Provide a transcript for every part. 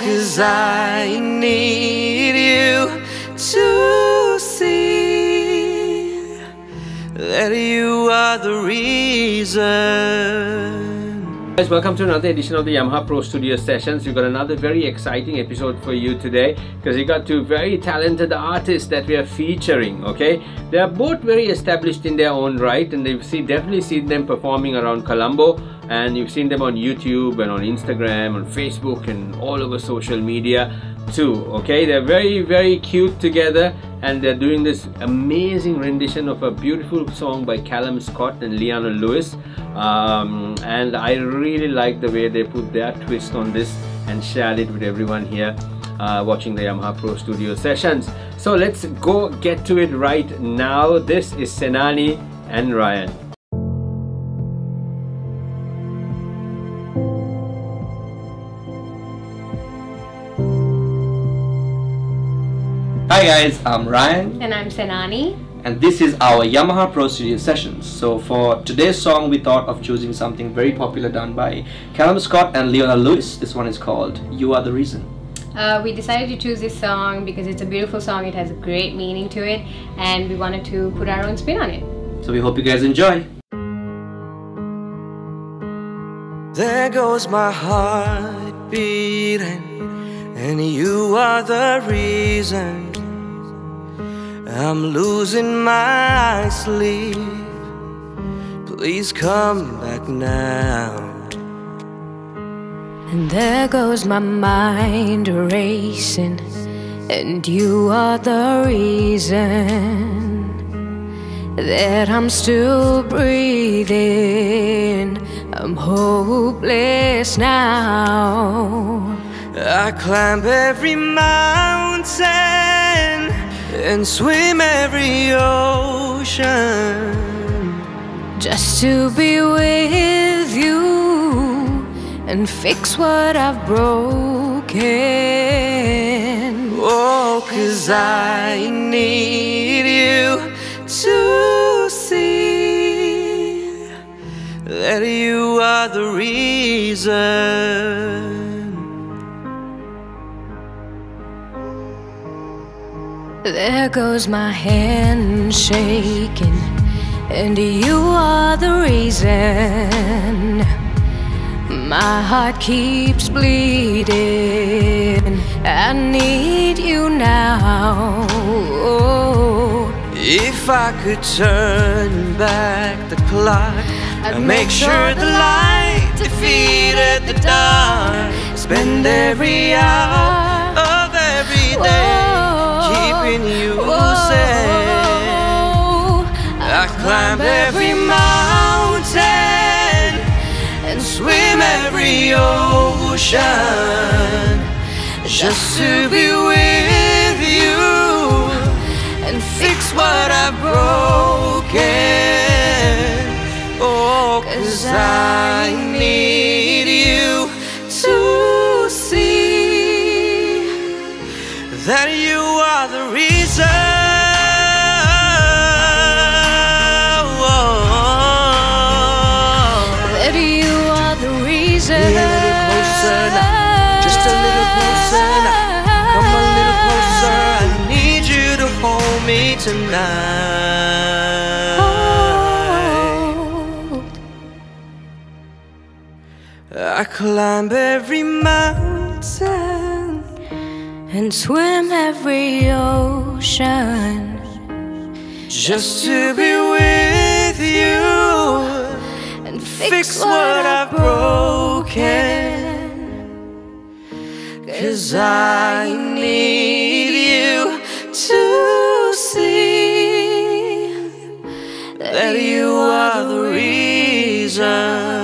'cause I need you to see that you are the reason. Guys, welcome to another edition of the Yamaha Pro Studio sessions. We've got another very exciting episode for you today because we got two very talented artists that we are featuring. Okay, they are both very established in their own right, and you've definitely seen them performing around Colombo, and you've seen them on YouTube and on Instagram, on Facebook, and all over social media too. Okay, they're very cute together, and they're doing this amazing rendition of a beautiful song by Callum Scott and Leona Lewis. And I really like the way they put their twist on this and shared it with everyone here watching the Yamaha Pro Studio sessions. So let's go get to it right now. This is Senani and Ryan. Hi guys, I'm Ryan. And I'm Senani. And this is our Yamaha Pro Studio sessions. So for today's song, we thought of choosing something very popular done by Callum Scott and Leona Lewis. This one is called You Are The Reason. We decided to choose this song because it's a beautiful song, it has a great meaning to it, and we wanted to put our own spin on it. So we hope you guys enjoy. There goes my heart beating, and you are the reason I'm losing my sleep. Please come back now. And there goes my mind racing, and you are the reason that I'm still breathing. I'm hopeless now. I climb every mountain and swim every ocean just to be with you and fix what I've broken. Oh, 'cause I need you to see that you are the reason. There goes my hand shaking, and you are the reason my heart keeps bleeding. I need you now. If I could turn back the clock, I'd make sure the light defeated the dark. Spend every hour of every day keeping you safe. I climb every mountain and swim every ocean just to be with you and fix what I've broken. Oh, 'cause I need you to see that you are the reason. That you are the reason. Be a little closer now, just a little closer now. Come a little closer, I need you to hold me tonight. I climb every mountain and swim every ocean just to be with you and fix what I've broken. 'Cause I need you to see that you are the reason.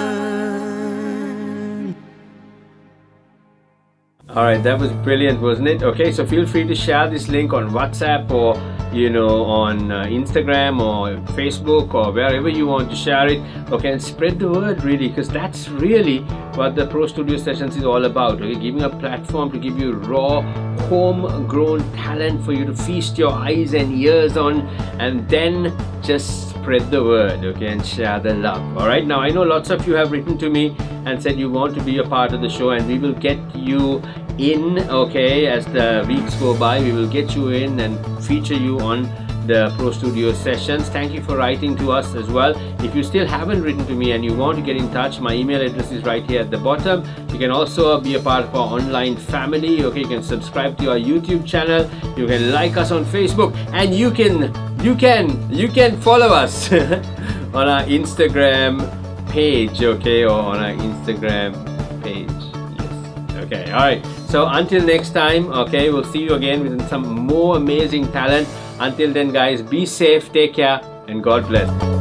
Alright, that was brilliant, wasn't it? Okay, so feel free to share this link on WhatsApp or on Instagram or Facebook or wherever you want to share it. Okay, and spread the word really, because that's really what the Pro Studio Sessions is all about. Okay, giving a platform to give you raw, homegrown talent for you to feast your eyes and ears on, and then just spread the word, okay, and share the love. Alright, now I know lots of you have written to me and said you want to be a part of the show, and we will get you in, okay, as the weeks go by. We will get you in and feature you on the Pro Studio sessions. Thank you for writing to us as well. If you still haven't written to me and you want to get in touch, my email address is right here at the bottom. You can also be a part of our online family, okay? You can subscribe to our YouTube channel, you can like us on Facebook, and you can follow us on our Instagram page, okay, or on our Instagram page. Yes, okay, all right. So until next time, okay, we'll see you again with some more amazing talent. Until then, guys, be safe, take care, and God bless.